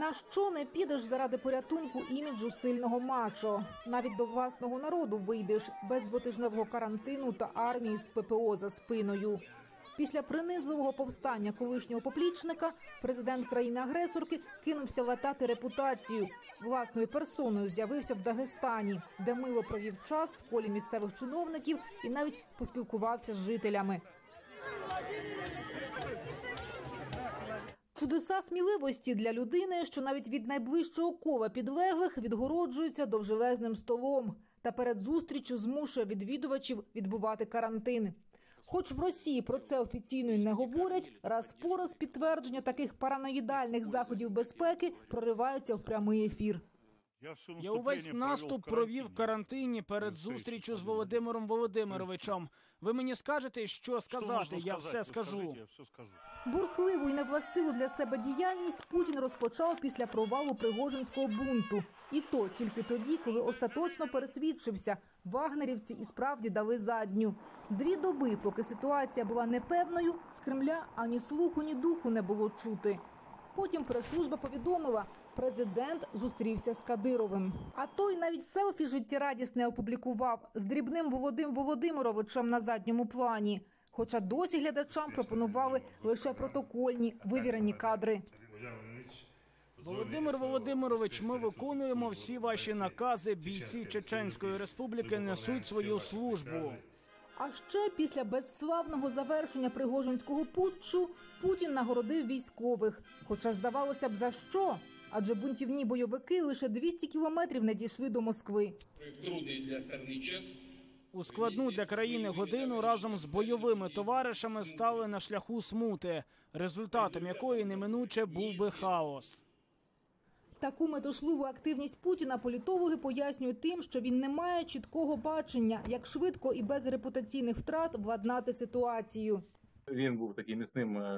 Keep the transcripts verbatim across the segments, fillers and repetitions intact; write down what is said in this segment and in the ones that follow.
На що не підеш заради порятунку іміджу сильного мачо? Навіть до власного народу вийдеш без двотижневого карантину та армії з ППО за спиною. Після принизливого повстання колишнього поплічника президент країни-агресорки кинувся латати репутацію. Власною персоною з'явився в Дагестані, де мило провів час в колі місцевих чиновників і навіть поспілкувався з жителями. Чудеса сміливості для людини, що навіть від найближчого кола підлеглих відгороджується довжелезним столом та перед зустрічю змушує відвідувачів відбувати карантин. Хоч в Росії про це офіційно й не говорять, раз по раз підтвердження таких параноїдальних заходів безпеки прориваються в прямий ефір. Я увесь наступ провів в карантині перед зустрічю з Володимиром Володимировичем. Ви мені скажете, що сказати, я все скажу. Бурхливу і невластиву для себе діяльність Путін розпочав після провалу Пригожинського бунту. І то тільки тоді, коли остаточно пересвідчився, вагнерівці і справді дали задню. Дві доби, поки ситуація була непевною, з Кремля ані слуху, ні духу не було чути. Потім прес-служба повідомила, президент зустрівся з Кадировим. А той навіть селфі життєрадісне опублікував з дрібним Володимиром Володимировичем на задньому плані. Хоча досі глядачам пропонували лише протокольні, вивірені кадри. Володимир Володимирович, ми виконуємо всі ваші накази. Бійці Чеченської Республіки несуть свою службу. А ще після безславного завершення Пригожинського путчу Путін нагородив військових. Хоча здавалося б, за що? Адже бунтівні бойовики лише двісті кілометрів не дійшли до Москви. У складну для країни годину разом з бойовими товаришами стали на шляху смути, результатом якої неминуче був би хаос. Таку метушливу активність Путіна політологи пояснюють тим, що він не має чіткого бачення, як швидко і без репутаційних втрат владнати ситуацію. Він був таким міцним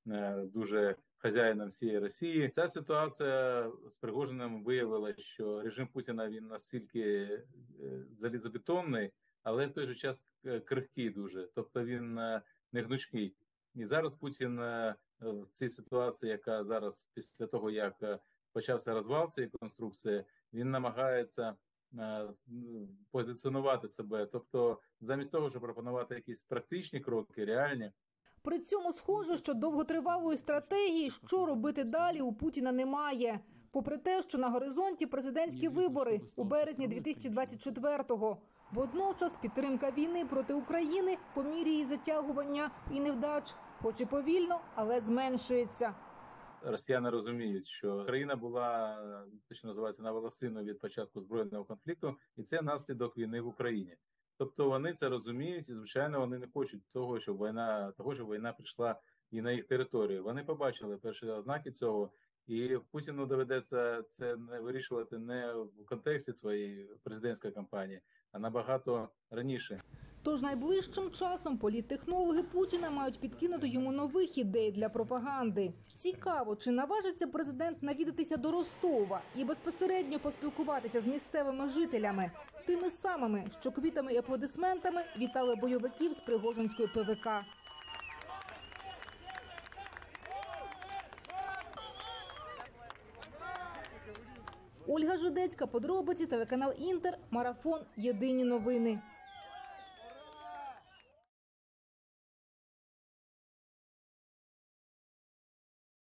дуже хазяїном всієї Росії. Ця ситуація з Пригожиним виявила, що режим Путіна він настільки залізобетонний, але в той же час крихкий дуже, тобто він не гнучкий. І зараз Путін в цій ситуації, яка зараз після того, як почався розвал цієї конструкції, він намагається позиціонувати себе. Тобто замість того, щоб пропонувати якісь практичні кроки, реальні. При цьому схоже, що довготривалої стратегії, що робити далі, у Путіна немає. Попри те, що на горизонті президентські вибори у березні дві тисячі двадцять четвертого. Водночас підтримка війни проти України по мірі її затягування і невдач, хоч і повільно, але зменшується. Росіяни розуміють, що країна була, точно називається, на волосину від початку збройного конфлікту, і це наслідок війни в Україні. Тобто вони це розуміють, і, звичайно, вони не хочуть того, щоб війна, того, щоб війна прийшла і на їх територію. Вони побачили перші ознаки цього, і Путіну доведеться це не вирішувати не в контексті своєї президентської кампанії, а набагато раніше. Тож найближчим часом політтехнологи Путіна мають підкинути йому нових ідей для пропаганди. Цікаво, чи наважиться президент навідатися до Ростова і безпосередньо поспілкуватися з місцевими жителями, тими самими, що квітами і аплодисментами вітали бойовиків з Пригожинської ПВК. Ольга Жидецька, подробиці, телеканал Інтер, марафон «Єдині новини».